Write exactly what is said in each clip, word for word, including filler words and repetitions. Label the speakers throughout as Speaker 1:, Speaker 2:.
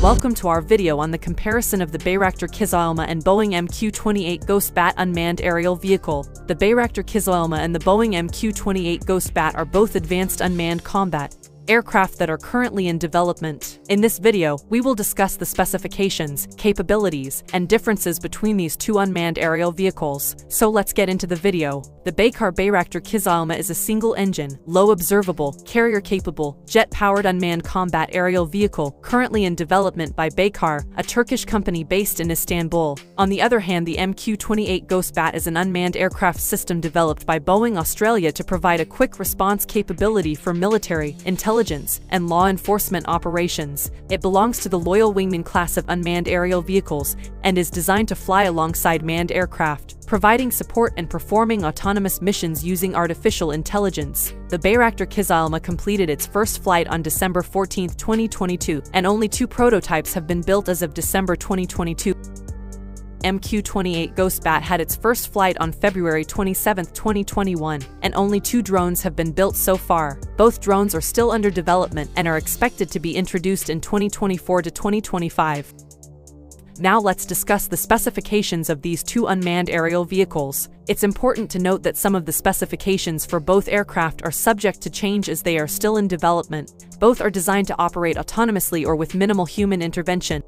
Speaker 1: Welcome to our video on the comparison of the Bayraktar Kızılelma and Boeing M Q twenty-eight Ghost Bat unmanned aerial vehicle. The Bayraktar Kızılelma and the Boeing M Q twenty-eight Ghost Bat are both advanced unmanned combat aircraft that are currently in development. In this video, we will discuss the specifications, capabilities, and differences between these two unmanned aerial vehicles. So let's get into the video. The Baykar Bayraktar Kızılelma is a single-engine, low-observable, carrier-capable, jet-powered unmanned combat aerial vehicle currently in development by Baykar, a Turkish company based in Istanbul. On the other hand, the M Q twenty-eight Ghost Bat is an unmanned aircraft system developed by Boeing Australia to provide a quick response capability for military, intelligence, and law enforcement operations. It belongs to the Loyal Wingman class of unmanned aerial vehicles and is designed to fly alongside manned aircraft, providing support and performing autonomous missions using artificial intelligence. The Bayraktar Kızılelma completed its first flight on December fourteenth twenty twenty-two, and only two prototypes have been built as of December twenty twenty-two. M Q twenty-eight Ghost Bat had its first flight on February twenty-seventh twenty twenty-one, and only two drones have been built so far. Both drones are still under development and are expected to be introduced in twenty twenty-four to twenty twenty-five. Now let's discuss the specifications of these two unmanned aerial vehicles. It's important to note that some of the specifications for both aircraft are subject to change as they are still in development. Both are designed to operate autonomously or with minimal human intervention.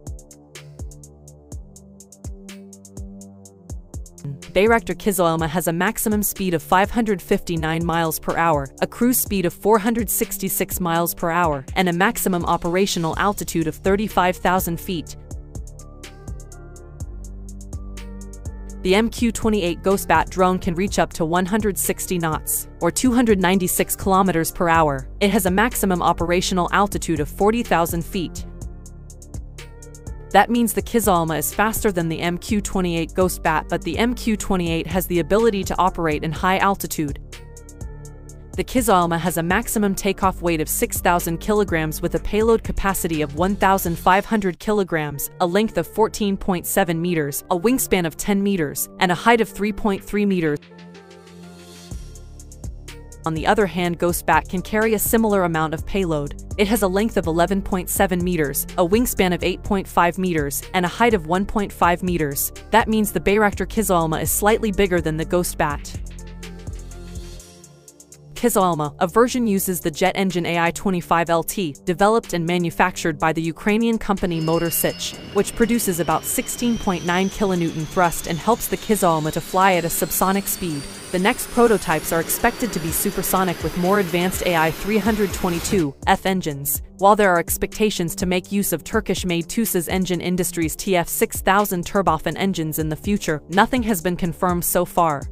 Speaker 1: Bayraktar Kızılelma has a maximum speed of five hundred fifty-nine miles per hour, a cruise speed of four hundred sixty-six miles per hour, and a maximum operational altitude of thirty-five thousand feet. The M Q twenty-eight Ghost Bat drone can reach up to one hundred sixty knots, or two hundred ninety-six kilometers per hour. It has a maximum operational altitude of forty thousand feet. That means the Kızılelma is faster than the M Q twenty-eight Ghost Bat, but the M Q twenty-eight has the ability to operate in high altitude. The Kızılelma has a maximum takeoff weight of six thousand kilograms with a payload capacity of one thousand five hundred kilograms, a length of fourteen point seven meters, a wingspan of ten meters, and a height of three point three meters. On the other hand, Ghost Bat can carry a similar amount of payload. It has a length of eleven point seven meters, a wingspan of eight point five meters, and a height of one point five meters. That means the Bayraktar Kızılelma is slightly bigger than the Ghost Bat. Kızılelma, a version uses the jet engine A I twenty-five L T, developed and manufactured by the Ukrainian company Motor Sich, which produces about sixteen point nine kilonewton thrust and helps the Kızılelma to fly at a subsonic speed. The next prototypes are expected to be supersonic with more advanced A I three twenty-two F engines, while there are expectations to make use of Turkish-made T C G Engine Industries T F six thousand turbofan engines in the future. Nothing has been confirmed so far.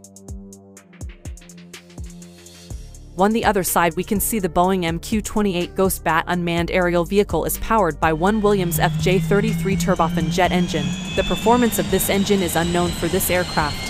Speaker 1: On the other side, we can see the Boeing M Q twenty-eight Ghost Bat unmanned aerial vehicle is powered by one Williams F J thirty-three turbofan jet engine. The performance of this engine is unknown for this aircraft.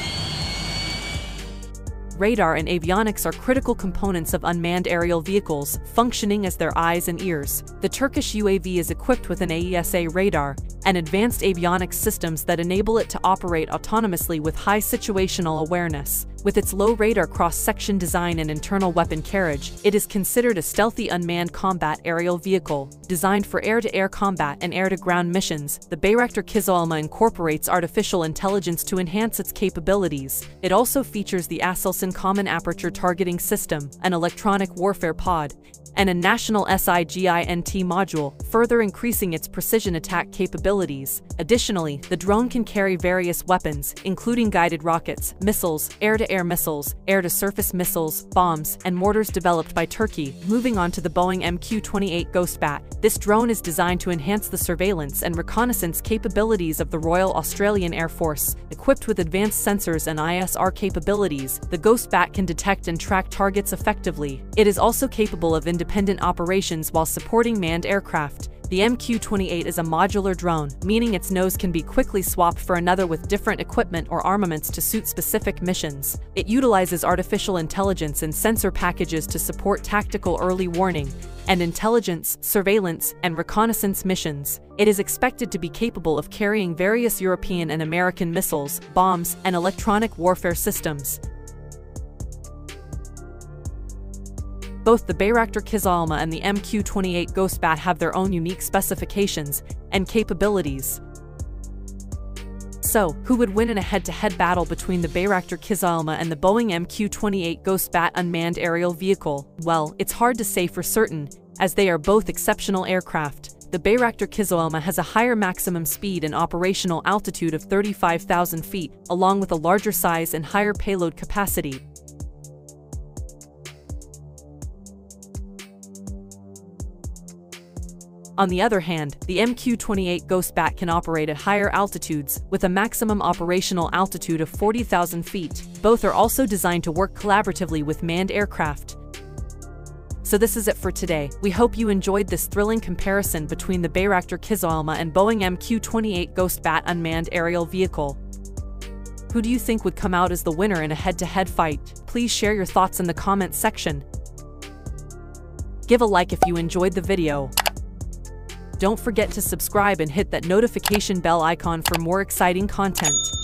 Speaker 1: Radar and avionics are critical components of unmanned aerial vehicles, functioning as their eyes and ears. The Turkish U A V is equipped with an A E S A radar and advanced avionics systems that enable it to operate autonomously with high situational awareness. With its low radar cross-section design and internal weapon carriage, it is considered a stealthy unmanned combat aerial vehicle. Designed for air-to-air combat and air-to-ground missions, the Bayraktar Kızılelma incorporates artificial intelligence to enhance its capabilities. It also features the AESA Common Aperture Targeting System, an electronic warfare pod, and a national SIGINT module, further increasing its precision attack capabilities. Additionally, the drone can carry various weapons, including guided rockets, missiles, air-to-air missiles, air-to-surface missiles, bombs, and mortars developed by Turkey. Moving on to the Boeing M Q twenty-eight Ghost Bat. This drone is designed to enhance the surveillance and reconnaissance capabilities of the Royal Australian Air Force. Equipped with advanced sensors and I S R capabilities, the Ghost Bat can detect and track targets effectively. It is also capable of independent operations while supporting manned aircraft. The M Q twenty-eight is a modular drone, meaning its nose can be quickly swapped for another with different equipment or armaments to suit specific missions. It utilizes artificial intelligence and sensor packages to support tactical early warning and intelligence, surveillance, and reconnaissance missions. It is expected to be capable of carrying various European and American missiles, bombs, and electronic warfare systems. Both the Bayraktar Kızılelma and the M Q twenty-eight Ghost Bat have their own unique specifications and capabilities. So, who would win in a head-to-head battle between the Bayraktar Kızılelma and the Boeing M Q twenty-eight Ghost Bat unmanned aerial vehicle? Well, it's hard to say for certain, as they are both exceptional aircraft. The Bayraktar Kızılelma has a higher maximum speed and operational altitude of thirty-five thousand feet, along with a larger size and higher payload capacity. On the other hand, the M Q twenty-eight Ghost Bat can operate at higher altitudes, with a maximum operational altitude of forty thousand feet. Both are also designed to work collaboratively with manned aircraft. So this is it for today. We hope you enjoyed this thrilling comparison between the Bayraktar Kızılelma and Boeing M Q twenty-eight Ghost Bat unmanned aerial vehicle. Who do you think would come out as the winner in a head-to-head fight? Please share your thoughts in the comments section. Give a like if you enjoyed the video. Don't forget to subscribe and hit that notification bell icon for more exciting content.